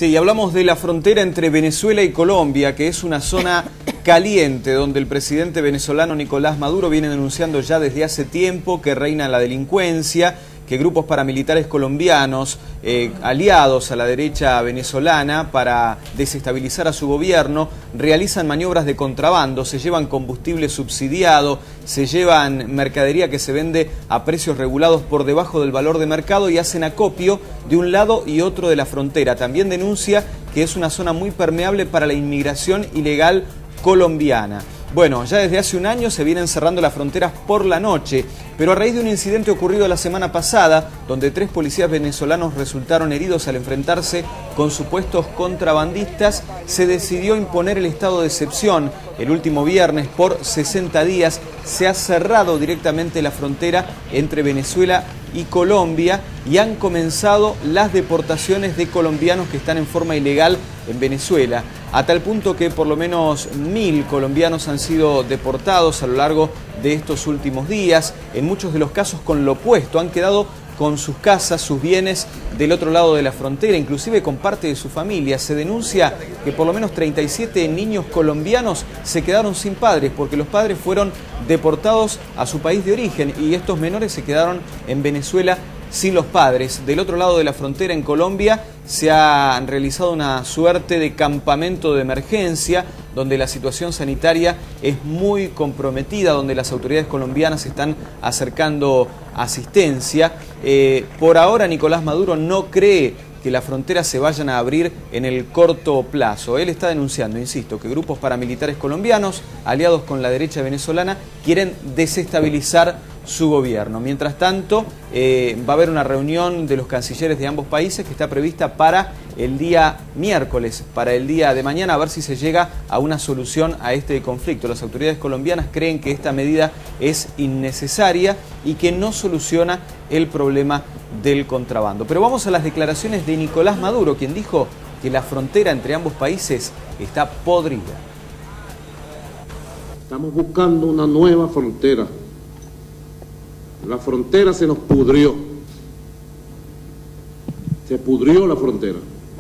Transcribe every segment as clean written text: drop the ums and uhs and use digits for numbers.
Sí, y hablamos de la frontera entre Venezuela y Colombia, que es una zona caliente, donde el presidente venezolano Nicolás Maduro viene denunciando ya desde hace tiempo que reina la delincuencia, que grupos paramilitares colombianos, aliados a la derecha venezolana para desestabilizar a su gobierno, realizan maniobras de contrabando, se llevan combustible subsidiado, se llevan mercadería que se vende a precios regulados por debajo del valor de mercado y hacen acopio de un lado y otro de la frontera. También denuncia que es una zona muy permeable para la inmigración ilegal colombiana. Bueno, ya desde hace un año se vienen cerrando las fronteras por la noche, pero a raíz de un incidente ocurrido la semana pasada, donde 3 policías venezolanos resultaron heridos al enfrentarse con supuestos contrabandistas, se decidió imponer el estado de excepción. El último viernes, por 60 días, se ha cerrado directamente la frontera entre Venezuela y Colombia y han comenzado las deportaciones de colombianos que están en forma ilegal en Venezuela, a tal punto que por lo menos 1000 colombianos han sido deportados a lo largo de estos últimos días, en muchos de los casos con lo opuesto, han quedado con sus casas, sus bienes del otro lado de la frontera, inclusive con parte de su familia. Se denuncia que por lo menos 37 niños colombianos se quedaron sin padres porque los padres fueron deportados a su país de origen y estos menores se quedaron en Venezuela sin los padres. Del otro lado de la frontera, en Colombia, se ha realizado una suerte de campamento de emergencia donde la situación sanitaria es muy comprometida, donde las autoridades colombianas están acercando asistencia. Por ahora Nicolás Maduro no cree que las fronteras se vayan a abrir en el corto plazo. Él está denunciando, insisto, que grupos paramilitares colombianos, aliados con la derecha venezolana, quieren desestabilizar su gobierno. Mientras tanto, va a haber una reunión de los cancilleres de ambos países que está prevista para el día miércoles, para el día de mañana, a ver si se llega a una solución a este conflicto. Las autoridades colombianas creen que esta medida es innecesaria y que no soluciona el problema del contrabando. Pero vamos a las declaraciones de Nicolás Maduro, quien dijo que la frontera entre ambos países está podrida. Estamos buscando una nueva frontera. La frontera se nos pudrió. Se pudrió la frontera.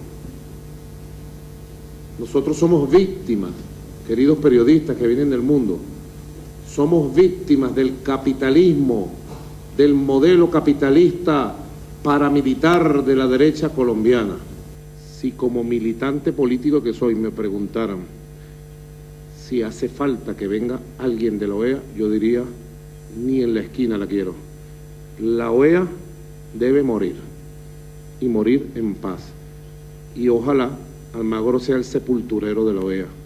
Nosotros somos víctimas, queridos periodistas que vienen del mundo, somos víctimas del capitalismo, del modelo capitalista paramilitar de la derecha colombiana. Si como militante político que soy me preguntaran si hace falta que venga alguien de la OEA, yo diría, ni en la esquina la quiero. La OEA debe morir, y morir en paz. Y ojalá Almagro sea el sepulturero de la OEA.